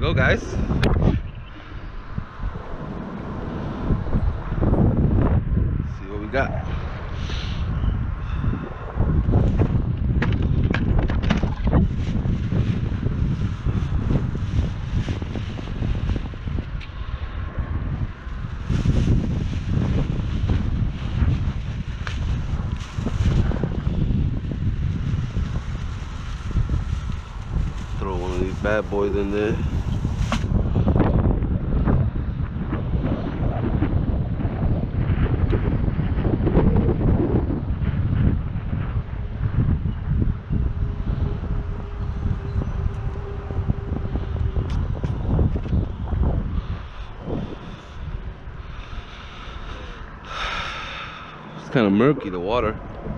go, guys. See what we got. Throw one of these bad boys in there. It's kind of murky, the water.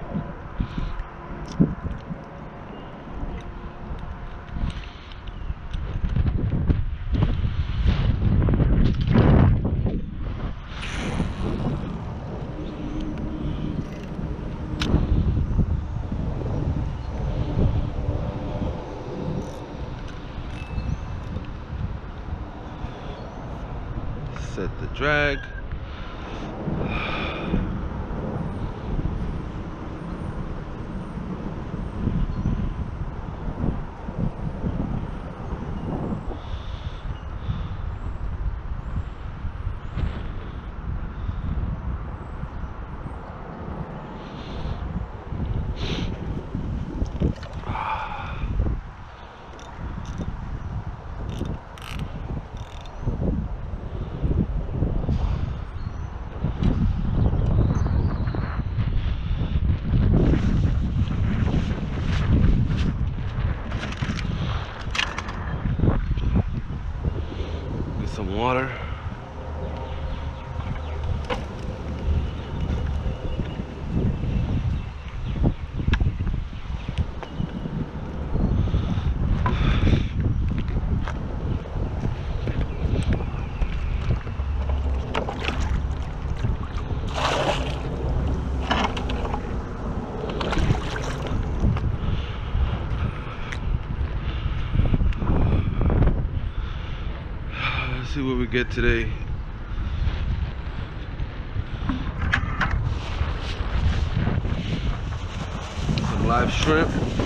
Set the drag. Some water. Let's see what we get today. Some live shrimp.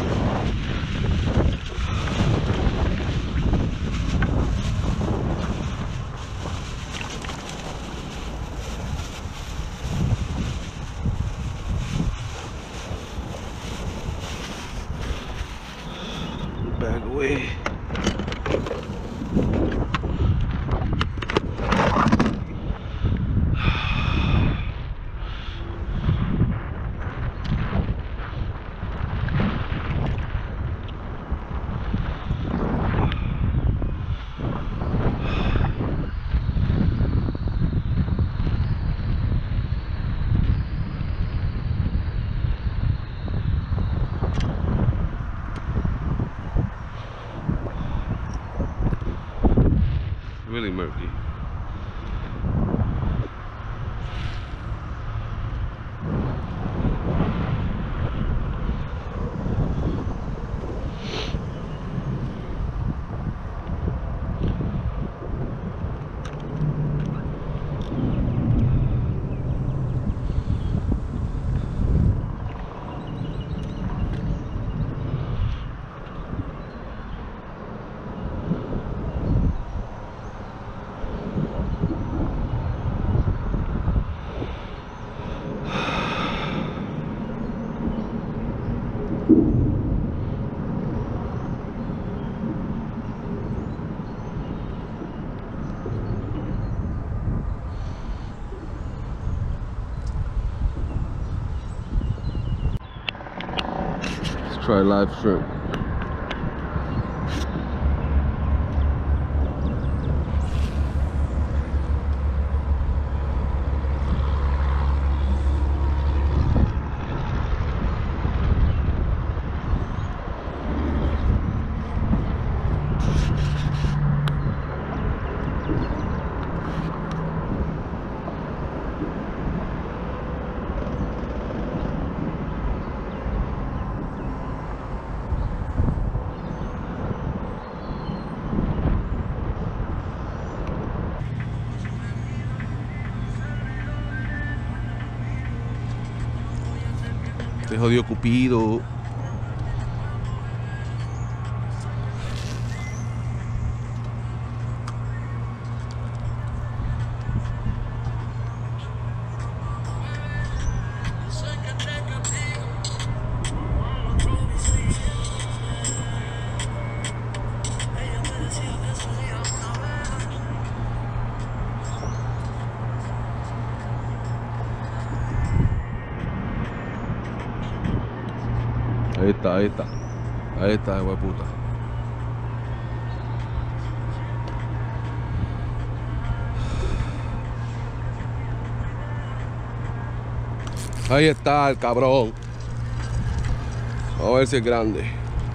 Bag away. Really murky. Let's try live shrimp. Este jodido Cupido. Ahí está, ahí está. Ahí está, hijo de puta. Ahí está el cabrón. Vamos a ver si es grande.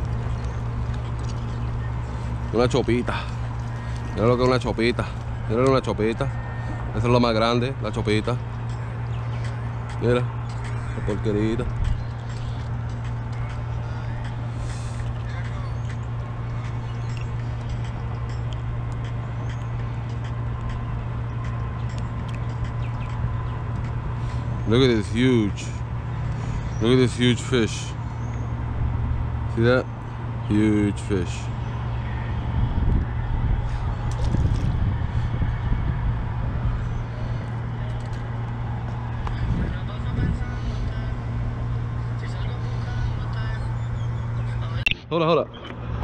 Una chopita. Mira lo que es una chopita. Mira una chopita. Eso es lo más grande, la chopita. Mira, la porquerita. Look at this huge. Look at this huge fish. See that? Huge fish. Hold on, hold on.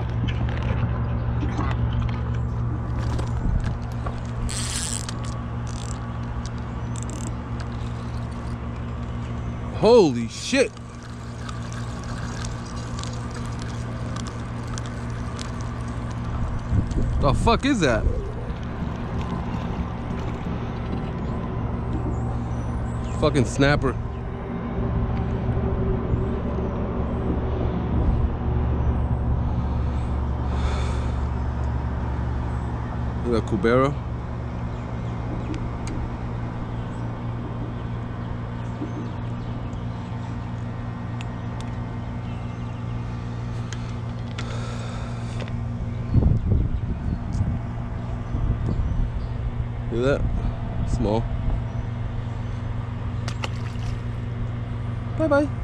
Holy shit. The fuck is that? Fucking snapper. Look at Cubero. See that? Small. Bye bye.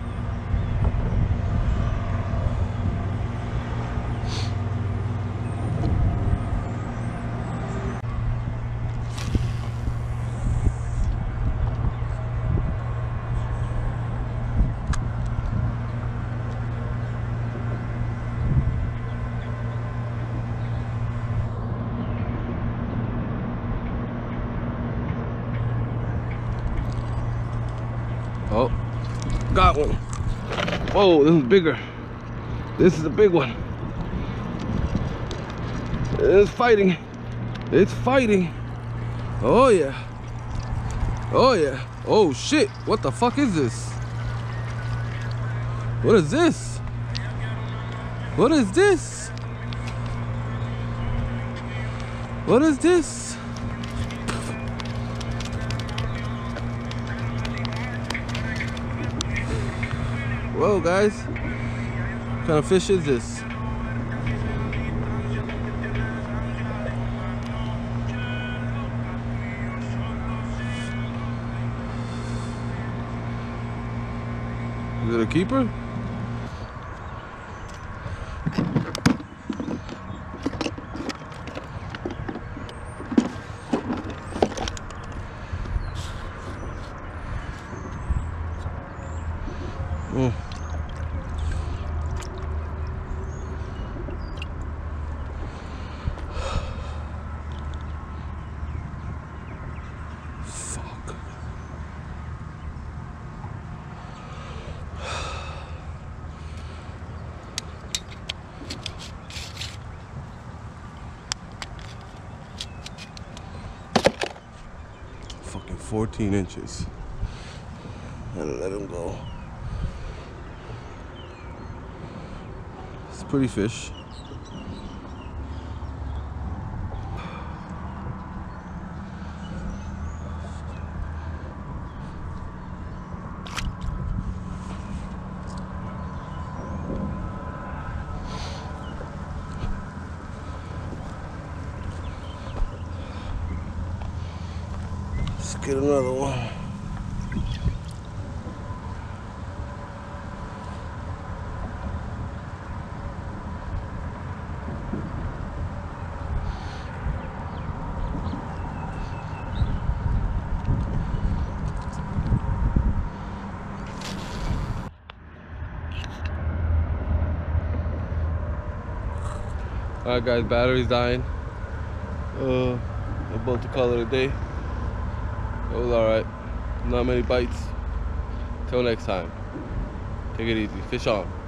Oh, got one. Whoa, this is bigger. This is a big one. It's fighting. It's fighting. Oh yeah. Oh yeah. Oh shit. What the fuck is this? What is this? What is this? What is this? Whoa, guys. What kind of fish is this? Is it a keeper? Oh. Fuck. Fucking 14 inches. And let him go. It's a pretty fish. Let's get another one. Alright guys, battery's dying. I'm about to call it a day. It was alright. Not many bites. Till next time. Take it easy. Fish on.